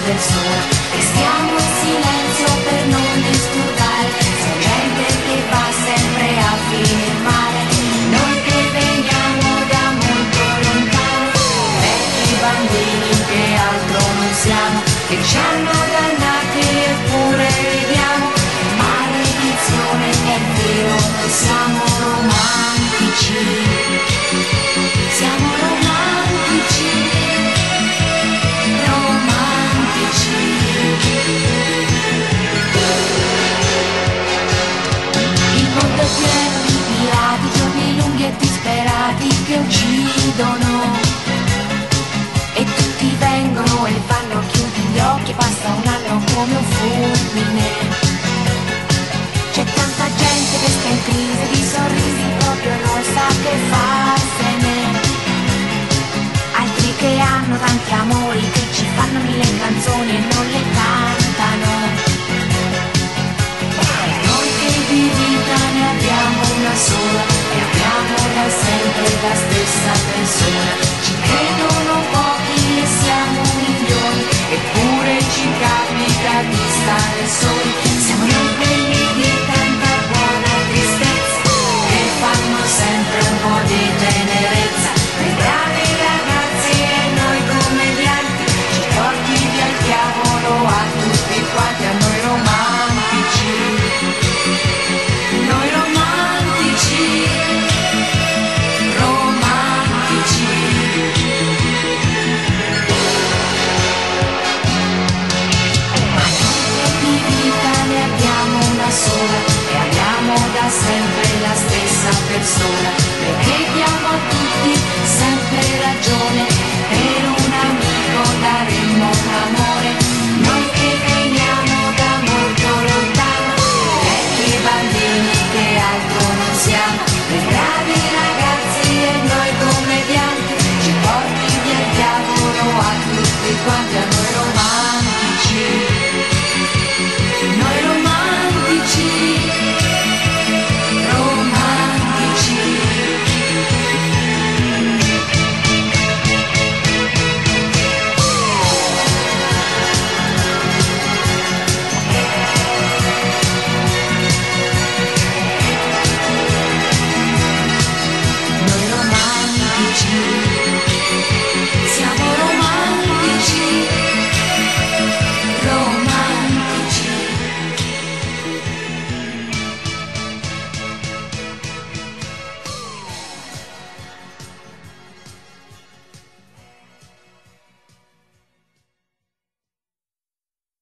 persona. E stiamo in silenzio per non disturbare, c'è gente che va sempre a finire male. Noi che veniamo da molto lontano, vecchi bambini che altro non siamo, che ci hanno dannati eppure ridiamo. Maledizione, è vero, noi siamo romantici. Siamo romantici, romantici. Il mondo è pieno di pirati, giorni lunghi e disperati che uccidono. E tutti vengono e vanno, chiudi gli occhi, passa un anno come un fulmine. C'è tanta gente che sta in crisi, di sorrisi proprio non sa che farsene. Altri che hanno tanti amori, che ci fanno mille canzoni e non le cantano. Noi che di vita ne abbiamo una sola e abbiamo da sempre la stessa persona. Ci credono pochi e siamo milioni, eppure ci capita di stare soli. Siamo noi quelli di tanta buona tristezza, che fanno sempre un po' di tenerezza. Noi bravi ragazzi e noi commedianti, ci porti via il diavolo a tutti quanti, a noi romantici. Noi romantici, romantici. Ma noi di vita ne abbiamo una sola e abbiamo da sempre la stessa persona.